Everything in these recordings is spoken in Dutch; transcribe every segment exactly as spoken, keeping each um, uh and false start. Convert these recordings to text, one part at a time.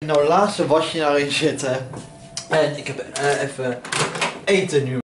nou het laatste wasje daarin zitten. En ik heb uh, even eten nu.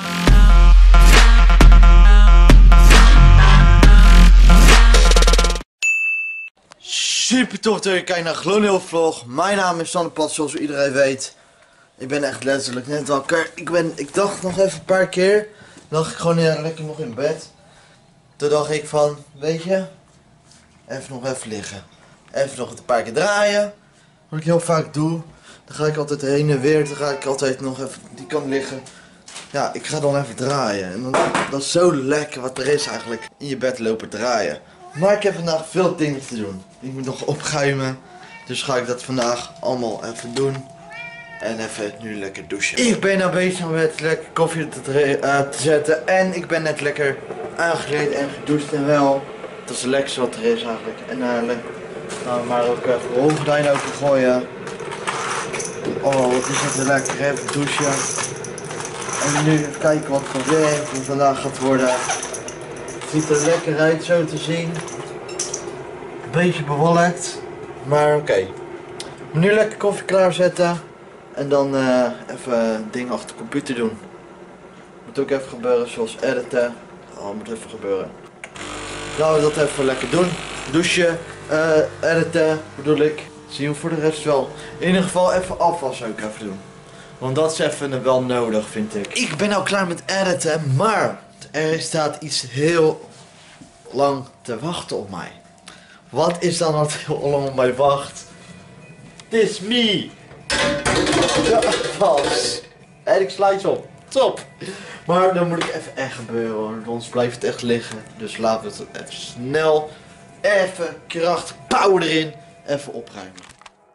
Super tof dat je kijkt naar Gloonheel Vlog. Mijn naam is Sander Pat, zoals iedereen weet. Ik ben echt letterlijk net wakker. Ik, ben, ik dacht nog even een paar keer. Dan lag ik gewoon ja, lekker nog in bed. Toen dacht ik van, weet je, even nog even liggen. Even nog een paar keer draaien. Wat ik heel vaak doe. Dan ga ik altijd heen en weer. Dan ga ik altijd nog even die kant liggen. Ja, ik ga dan even draaien. En dan, dat is zo lekker wat er is eigenlijk. In je bed lopen draaien. Maar ik heb vandaag veel dingen te doen. Ik moet nog opruimen. Dus ga ik dat vandaag allemaal even doen. En even nu lekker douchen. Ik ben nou bezig met lekker koffie te, uh, te zetten. En ik ben net lekker aangekleed en gedoucht en wel. Dat is het lekkerste wat er is eigenlijk. En uh, nou, maar ook even de rolgordijn opengooien. Oh, wat is het lekker, even douchen. En nu even kijken wat voor weer het vandaag gaat worden. Het ziet er lekker uit zo te zien. Een beetje bewolkt. Maar oké. Okay. Nu lekker koffie klaarzetten. En dan uh, even dingen achter de computer doen. Moet ook even gebeuren, zoals editen. Oh, moet even gebeuren. Laten we dat even lekker doen. Douchen, uh, editen bedoel ik. Zien we voor de rest wel. In ieder geval even afwassen ook even doen. Want dat is even wel nodig, vind ik. Ik ben nou klaar met editen, maar er staat iets heel lang te wachten op mij. Wat is dan wat heel lang op mij wacht? This me! Ja, vast. En ik sluit op. Top. Maar dan moet ik even echt gebeuren hoor. Anders blijft het echt liggen. Dus laten we het even snel. Even kracht, power erin. Even opruimen.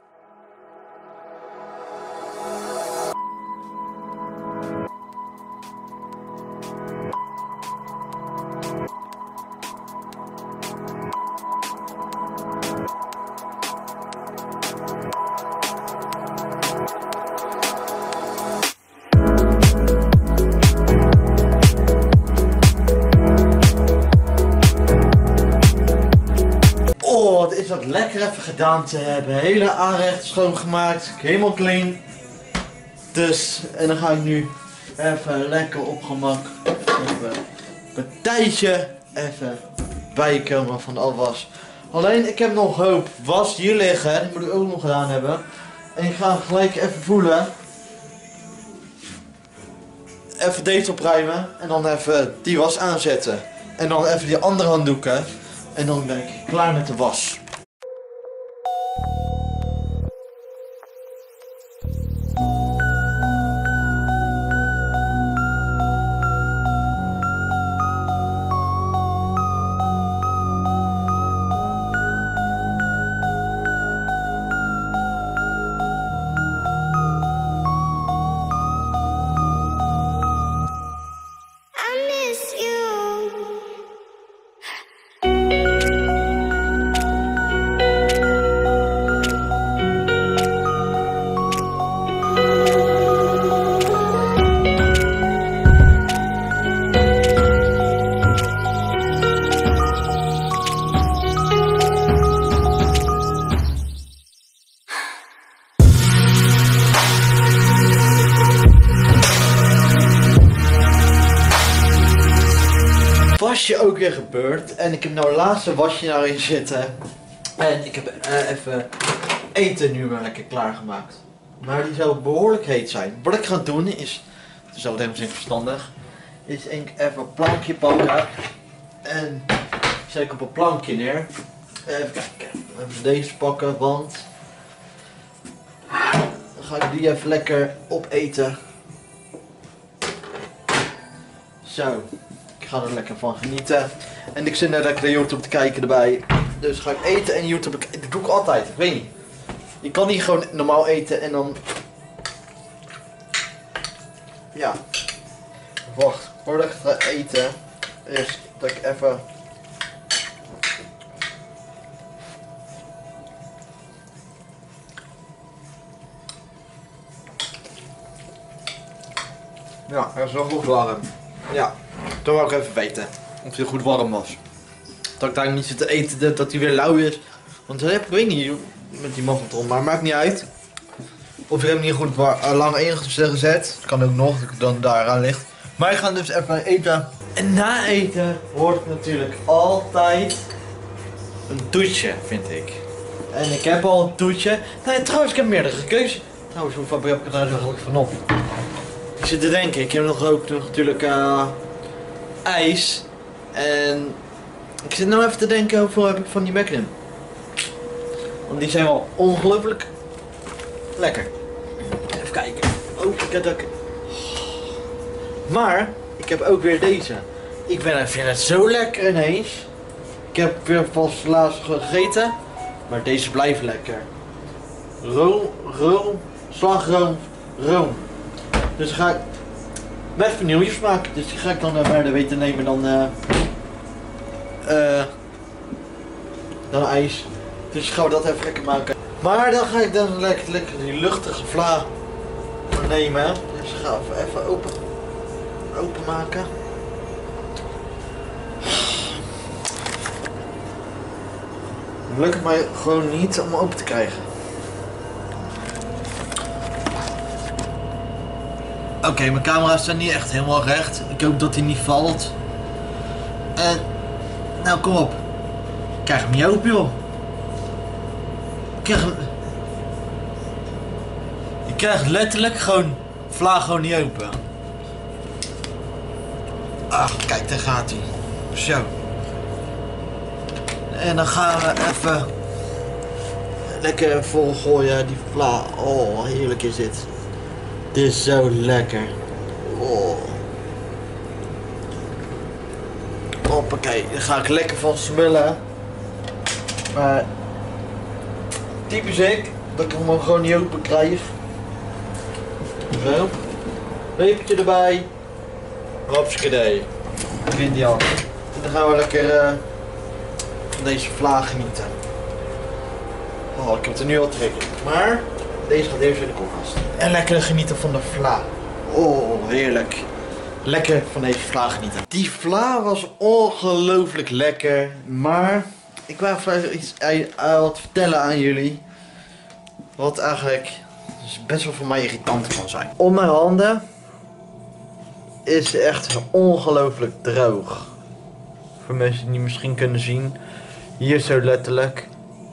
Is dat lekker even gedaan te hebben. Hele aanrecht schoongemaakt. Helemaal clean. Dus, en dan ga ik nu even lekker op gemak. Even een tijdje even bijkomen van de afwas. Alleen ik heb nog hoop was hier liggen. Die moet ik ook nog gedaan hebben. En ik ga gelijk even voelen. Even deze opruimen. En dan even die was aanzetten. En dan even die andere handdoeken. En dan ben ik klaar met de was. Wasje ook weer gebeurd. En ik heb nou het laatste wasje daarin zitten. En ik heb uh, even eten nu maar lekker klaargemaakt. Maar die zou behoorlijk heet zijn. Wat ik ga doen is, het is al helemaal verstandig, is ik even een plankje pakken. En zet ik op een plankje neer. Even kijken. Even deze pakken, want dan ga ik die even lekker opeten. Zo. Ik ga er lekker van genieten. En ik zit net lekker naar YouTube te kijken erbij. Dus ga ik eten en YouTube. Dat doe ik altijd. Ik weet niet. Je kan niet gewoon normaal eten en dan. Ja. Wacht. Voordat ik ga eten. Is dat ik even. Ja, hij is wel goed warm. Ja. Toen wou ik even weten of hij goed warm was. Dat ik daar niet zit te eten, dat hij weer lauw is. Want dat heb ik, weet niet, met die magnetron, maar maakt niet uit. Of je hebt niet goed war, uh, lang ingezet. Dat kan ook nog, dat het dan daaraan ligt. Maar ik ga dus even eten. En na eten hoort natuurlijk altijd een toetje, vind ik. En ik heb al een toetje. Nee, trouwens, ik heb meerdere keuzes. Trouwens, hoeveel heb ik er nou eigenlijk vanop? Ik zit te denken, ik heb nog ook nog natuurlijk uh, ijs. En ik zit nou even te denken, hoeveel heb ik van die Magnum? Want die zijn wel ongelooflijk lekker. Even kijken. Oh, ik heb ook. Maar ik heb ook weer deze. Ik ben, ik vind het zo lekker ineens. Ik heb weer pas laatst gegeten. Maar deze blijft lekker. Room, room, slagroom, room. Dus ga ik met vanilje maken. Dus die ga ik dan uh, verder weten nemen dan uh, uh, dan ijs. Dus gaan we dat even lekker maken. Maar dan ga ik dan lekker, lekker die luchtige vla nemen. Dus ik ga even, even open, open maken. Het lukt mij gewoon niet om open te krijgen. Oké, okay, mijn camera's zijn niet echt helemaal recht. Ik hoop dat hij niet valt. En nou kom op. Ik krijg hem niet open, joh. Ik krijg hem... Ik krijg letterlijk gewoon vla gewoon niet open. Ach, kijk, daar gaat hij. Zo. En dan gaan we even lekker vol gooien die vla. Oh, heerlijk is dit. Dit is zo lekker. Oh. Hoppakee, daar ga ik lekker van smullen. Maar typisch ik, dat ik hem gewoon niet open krijg. Zo. Lepeltje erbij. Hopskadee. Ik vind die al. En dan gaan we lekker uh, van deze vla genieten. Oh, ik heb het er nu al trekken. Maar deze gaat eerst in de koelkast. En lekker genieten van de vla. Oh, heerlijk. Lekker van deze vla genieten. Die vla was ongelooflijk lekker. Maar ik wou even iets uh, wat vertellen aan jullie. Wat eigenlijk dus best wel voor mij irritant kan zijn. Op mijn handen is echt ongelooflijk droog. Voor mensen die het misschien kunnen zien. Hier zo letterlijk.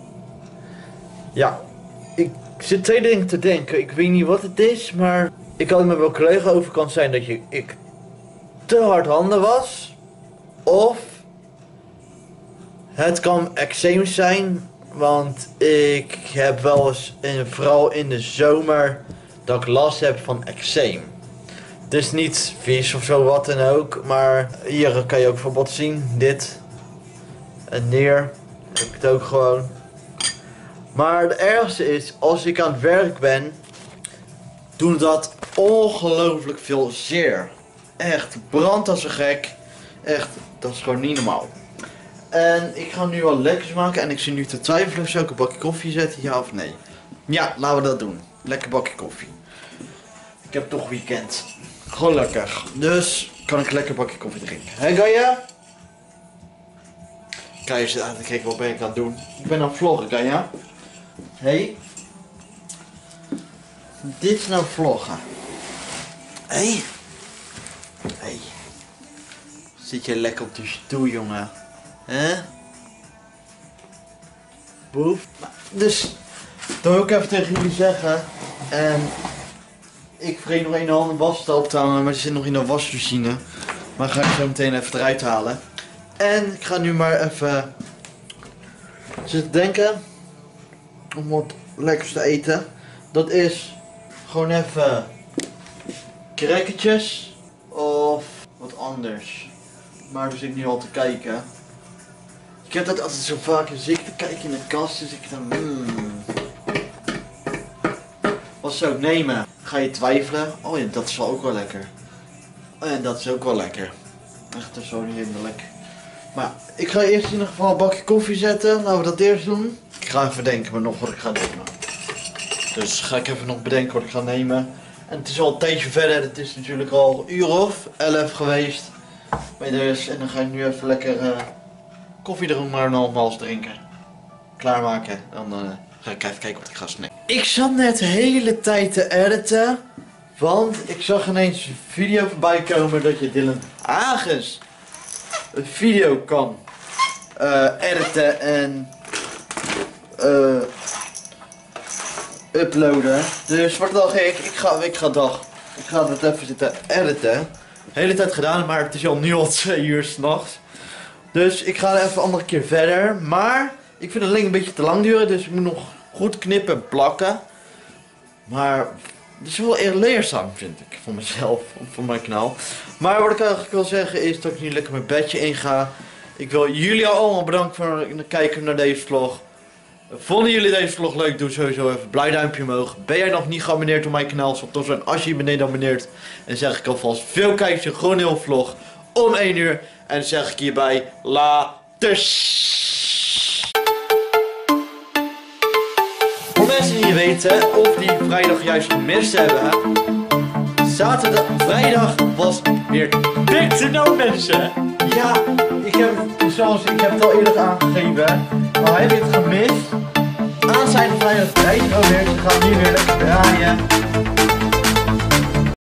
Ja, ik zit twee dingen te denken. Ik weet niet wat het is, maar ik had het met mijn collega over kan zijn dat je, ik te hard handen was. Of het kan eczeem zijn. Want ik heb wel eens, in, vooral in de zomer, dat ik last heb van eczeem. Het is niet vies of zo wat dan ook, maar hier kan je ook bijvoorbeeld zien, dit en neer, heb ik het ook gewoon. Maar het ergste is, als ik aan het werk ben, doet dat ongelooflijk veel zeer. Echt, brandt als een gek. Echt, dat is gewoon niet normaal. En ik ga nu wel lekkers maken en ik zit nu te twijfelen of zou ik een bakje koffie zetten, ja of nee. Ja, laten we dat doen. Lekker bakje koffie. Ik heb toch weekend. Gewoon lekker. Dus kan ik een lekker bakje koffie drinken. Hé Gaia? Gaia zit aan te kijken, wat ben ik aan het doen? Ik ben aan het vloggen, Gaia. Hé? Hey? Dit is nou vloggen. Hé? Hey? Hé? Hey. Zit je lekker op de stoel, jongen? Hè? Boef. Dus, dat wil ik even tegen jullie zeggen. En ik vergeet nog een hand was op te hangen, maar die zit nog in de wasmachine. Maar ga ik zo meteen even eruit halen. En ik ga nu maar even zitten denken om wat lekkers te eten. Dat is gewoon even crackertjes of wat anders. Maar dus ik nu al te kijken. Ik heb dat altijd zo vaak, dus ik te kijken in de kast, dus ik dan mmm. Wat zou ik nemen? Ga je twijfelen? Oh ja, dat is wel ook wel lekker. Oh ja, dat is ook wel lekker. Echt, dat is zo niet hinderlijk. Maar ik ga eerst in ieder geval een bakje koffie zetten. Laten we dat eerst doen. Ik ga even denken maar nog wat ik ga nemen. Dus ga ik even nog bedenken wat ik ga nemen. En het is al een tijdje verder. Het is natuurlijk al een uur of elf geweest. Bij dus. En dan ga ik nu even lekker uh, koffie er maar nogmaals drinken. Klaarmaken. En dan uh, Ga ik even kijken wat ik ga snacken. Ik zat net de hele tijd te editen. Want ik zag ineens een video voorbij komen dat je Dylan Hagens een video kan uh, editen en uh, uploaden. Dus wat dacht ik, ik ga, ik ga dag, ik ga het even zitten editen. De hele tijd gedaan, maar het is al nu al twee uur s'nachts. Dus ik ga even een andere keer verder. Maar ik vind het alleen een beetje te lang duren, dus ik moet nog goed knippen en plakken. Maar het is wel erg leerzaam, vind ik, voor mezelf, voor mijn kanaal. Maar wat ik eigenlijk wil zeggen is dat ik nu lekker mijn bedje inga. Ik wil jullie allemaal bedanken voor het kijken naar deze vlog. Vonden jullie deze vlog leuk? Doe sowieso even een blauw duimpje omhoog. Ben jij nog niet geabonneerd op mijn kanaal? Zal tof zijn als je je beneden abonneert. En zeg ik alvast veel kijkers een gewoon heel vlog om één uur. En dan zeg ik hierbij laters. Voor mensen die weten of die vrijdag juist gemist hebben. Zaterdag, vrijdag was weer Big to Know, mensen. Ja, ik heb, zoals ik heb het al eerder aangegeven. Maar heb je het gemist? Aanzijde vrijdag rijdt weer. Ze gaan hier weer lekker draaien.